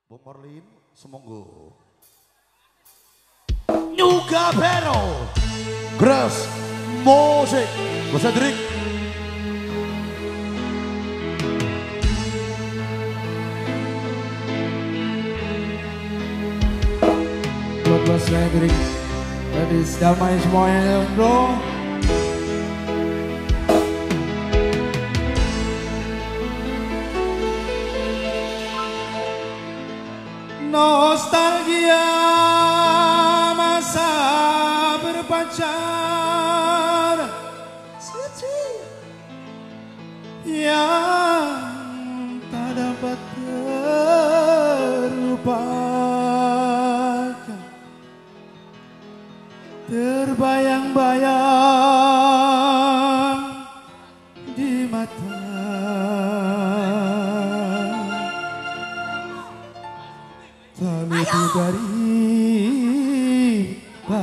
Bung Morlin, semonggo. Nyuga Bero, Gras Musik, Mas Hendrik. Buat Mas Hendrik, tadi damai semuanya bro. Nostalgia masa berpacar yang tak dapat terlupakan, terbayang-bayang di mata. Tak luput dari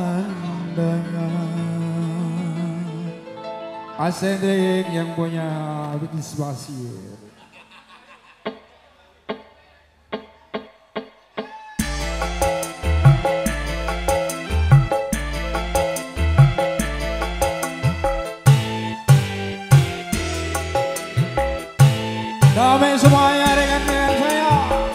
pandangan. Mas Hendrik yang punya bisnis pasir. Damai semuanya dengan saya.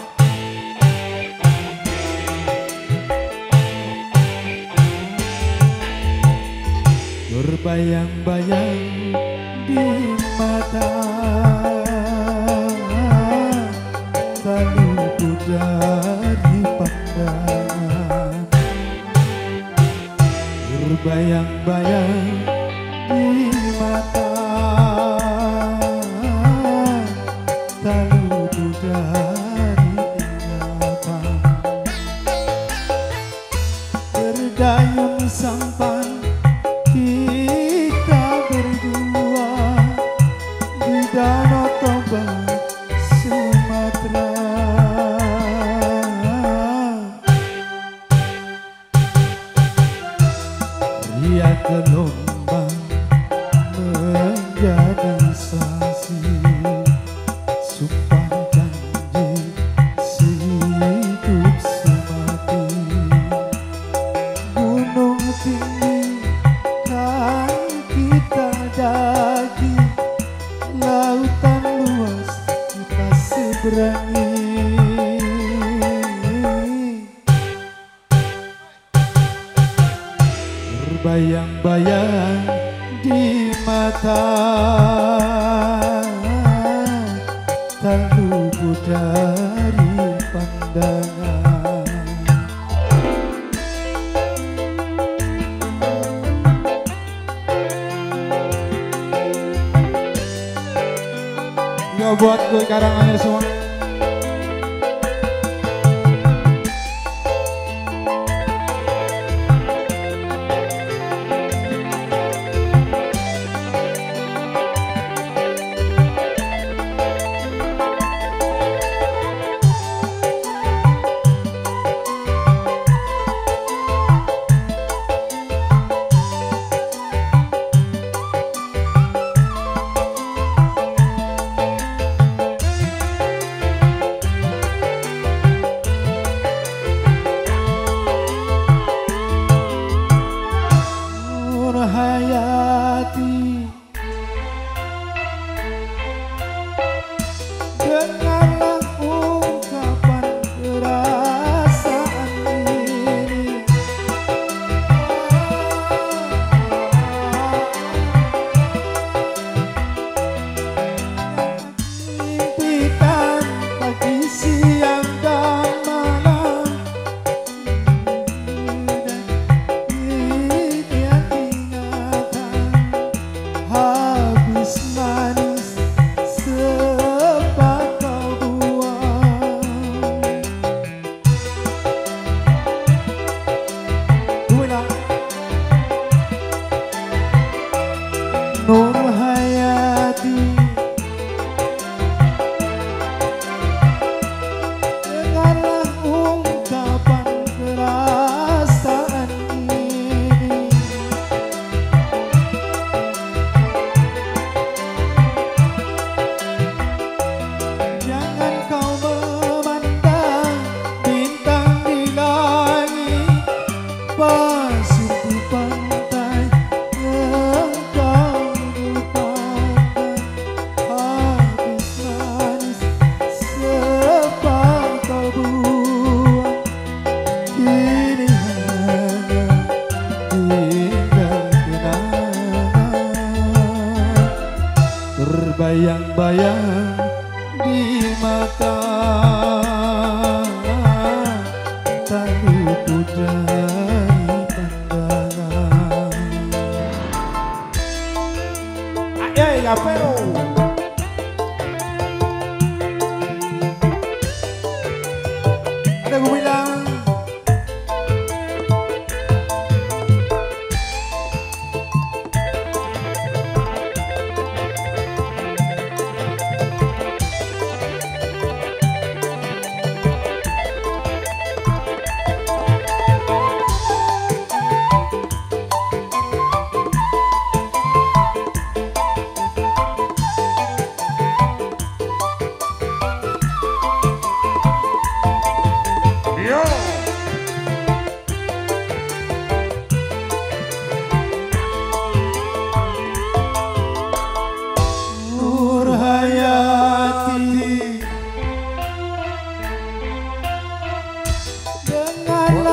Berbayang-bayang di mata, tak luput dari pandangan. Berbayang-bayang di mata, tak luput dari ingatan. Berdayun sampan kita berdua di Danau Toba, Sumatera. Riak gelombang menjadi saksi, sumpah janji sehidup semati. Gunung tinggi kan kita daki, lautan luas kita seberangi. Berbayang-bayang di mata, tak luput dari pandangan. Nggak buat gue karangannya semua.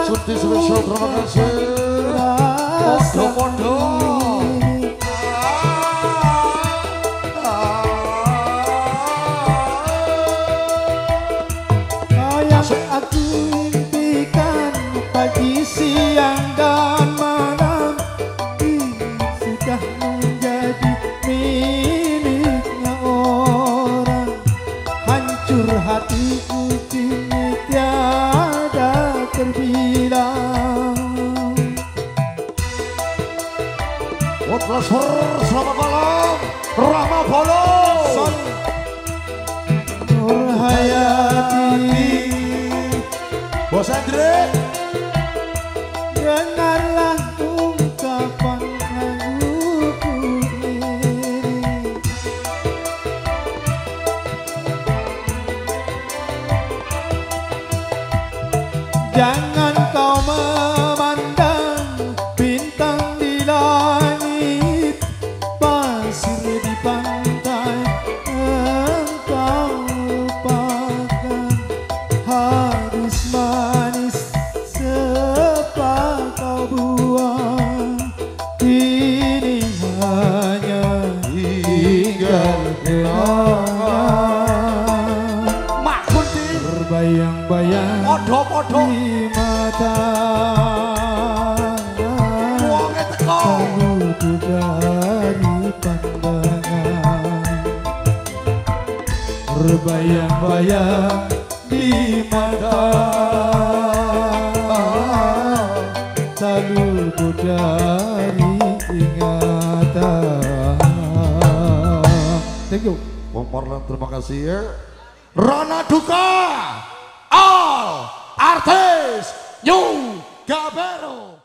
Kunti spesial terima kasih. Podo-podo. Kayak aku impikan pagi, siang dan malam ini sudah menjadi miliknya orang. Hancur hatiku kini tiada terbilang. Transfer selamat malam Rahma Polo Nur Hayati Bos Andre, dengarlah ungkapan laguku ini. Jangan kau memandang bintang di langit, pasir di pantai engkau lupakan. Hadis manis sepa kau buang, ini hanya tinggal kenangan. Mak Kunti Terbayang-bayang podo-podo di mata, wonge teko terludu dari pandangan. Terbayang-bayang di mata, terludu dari ingatan. Thank you. Bang Marlan terima kasih ya. Rana Duka All Artis New Gabero.